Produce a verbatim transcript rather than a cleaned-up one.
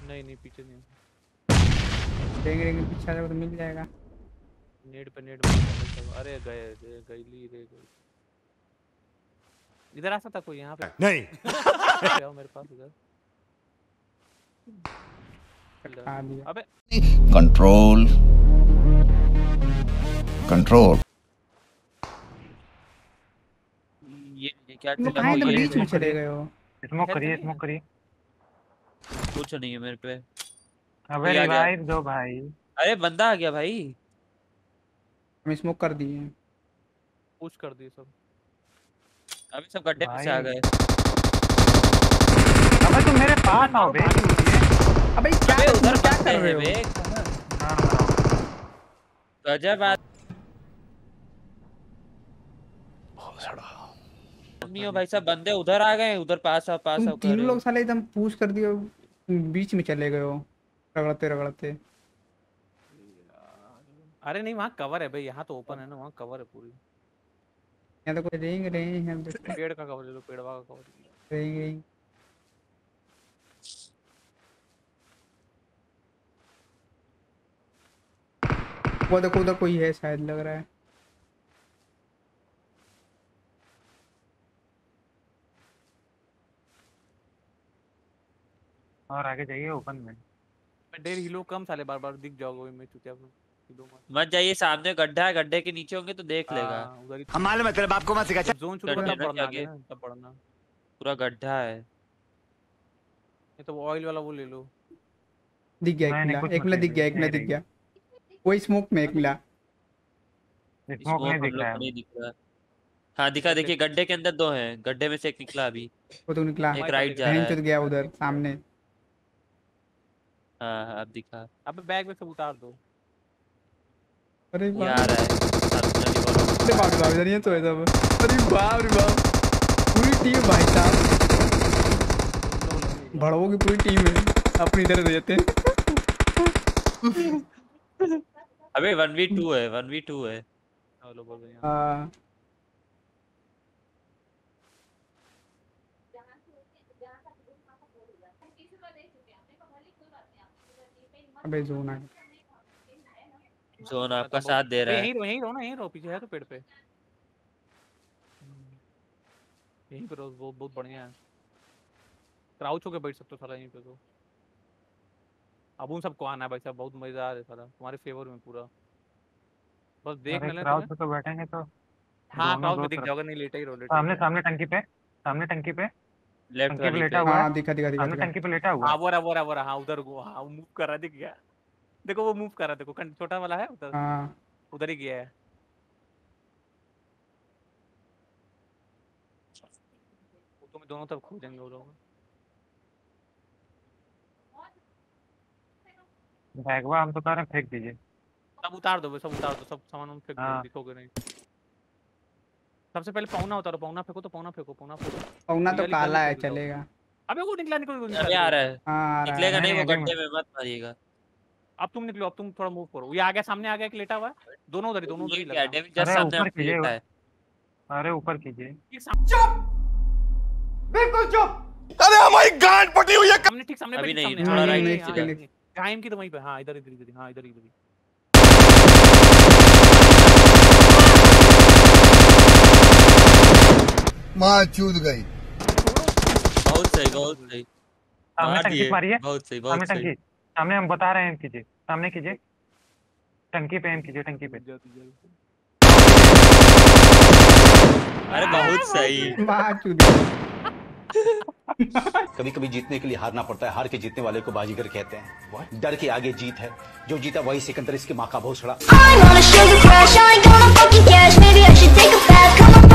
नहीं नहीं पीछे नहीं। देंगे देंगे पीछे आ जाओ तो मिल जाएगा। नेट पे नेट पे। अरे गए गईली रे गई। इधर आ सकता कोई यहाँ पे? नहीं। आओ मेरे पास इधर। अबे कंट्रोल कंट्रोल ये क्या तुम कहां तुम बीच में चले गए हो? स्मोक करिए स्मोक करिए। कुछ नहीं है मेरे पे। अबे रिवाइव दो भाई। अरे बंदा आ गया भाई। हम स्मोक कर दिए। पुश कर दिए सब। अभी सब गड्ढे में से आ गए। अबे तुम मेरे पास आओ बे। अबे क्या अबे उधर क्या बंदे कर रहे हैं हो बे। गजब बात। आदमी हो भाई साहब बंदे उधर आ गए उधर पास आ पास आ। तीनों लोग साले एकदम पुश कर दिए बीच में चले गए हो रगड़ते रगड़ते। अरे नहीं वहाँ कवर है भाई यहाँ तो ओपन है ना वहाँ कवर है पूरी। यहाँ तो कोई रेंग रेंग हम देखो पेड़ का कवर ले लो पेड़वा का कवर। रेंग रेंग वो देखो उधर कोई है शायद लग रहा है। और आगे जाइए ओपन में। डेढ़ हिलो कम साले बार बार दिख जाओगे मैं चुतिया मत जाइए। सामने गड्ढा है गड्ढे के नीचे होंगे तो देख लेगा। हम मालूम है तेरे बाप को मत सिखा। जोन शुरू करना पड़ना आगे तब पड़ना। पूरा गड्ढा है ये तो ऑयल वाला वो ले लो। दिख गया एक मिला एक मिला दिख गया एक मिला दिख गया। कोई स्मोक में एक मिला। स्मोक नहीं दिख रहा है। नहीं दिख रहा। हाँ दिखा देखिए गड्ढे के अंदर दो हैं गड्ढे में से एक निकला अभी। वो तो निकला एक राइट जा रहा है। गया उधर सामने। हाँ हाँ अब दिखा। अब बैग में सब उतार दो। अरे बाप यार है अरे बाप रे बाप इधर ये तो है सब। अरे बाप रे बाप पूरी टीम भाई साहब भड़वों की पूरी टीम है अपनी तरह रहते हैं। अबे वन वी टू है वन वी टू है। हेलो बोल रहे हैं। हां अबे जोन आ जोन आपका साथ दे रहा है। यहीं यहीं रहो ना यहीं रहो पीछे है तो पेड़ पे यहीं पे रहो बहुत बहुत बढ़िया है। क्राउच होके बैठ सकते हो सारा यहीं पे तो। अब उन सबको आना है भाई साहब बहुत मजेदार है सारा तुम्हारे फेवर में पूरा। बस देख लेना क्राउच पे तो बैठेंगे तो। हां क्राउच पे दिख जाओगे नहीं लेटा ही रहो लेटा। सामने सामने टंकी पे सामने टंकी पे लेफ्ट पे लेटा हुआ है। हां दिखा दिखा दिखा सामने टंकी पे लेटा हुआ है। हां वो रहा वो रहा वो रहा। हां उधर हां मूव कर रहा दिख गया। देखो वो मूव कर रहा देखो छोटा वाला है उधर। हां उधर ही गया है। वो तुम्हें दोनों तरफ खोजेंगे वो लोग। बैगवा हम तो कह रहे हैं फेंक दीजिए। सब उतार दो सब उतार दो सब सामान हम फेंक दो दिखोगे नहीं। सबसे पहले पौना उतारो पौना फेंको तो पौना फेंको पौना फेंको। पौना तो काला है चलेगा। अबे वो निकला निकल अबे आ रहा है। हां निकलेगा नहीं वो गड्ढे में मत मारिएगा। अब तुम निकलो अब तुम थोड़ा मूव करो। ये आ गया सामने आ गया एक लेटा हुआ है। दोनों उधर ही दोनों उधर ही लगा। जस्ट सामने ऊपर कीजिए अरे ऊपर कीजिए। चुप बिल्कुल चुप। अरे हमारी गांड पटी हुई है। सामने ठीक सामने अभी नहीं थोड़ा राइट टाइम की तो वहीं पे। हां इधर इधर इधर हां इधर इधर मां चूद गई। बहुत सही बहुत सही। सामने टंकी मारिए। बहुत सही बहुत सही। सामने हम बता रहे हैं कीजिए सामने कीजिए टंकी पे एम कीजिए टंकी पे। अरे बहुत सही। कभी कभी जीतने के लिए हारना पड़ता है हार के जीतने वाले को बाजीगर कहते हैं। डर के आगे जीत है जो जीता वही सिकंदर इसके माँ का भोसड़ा।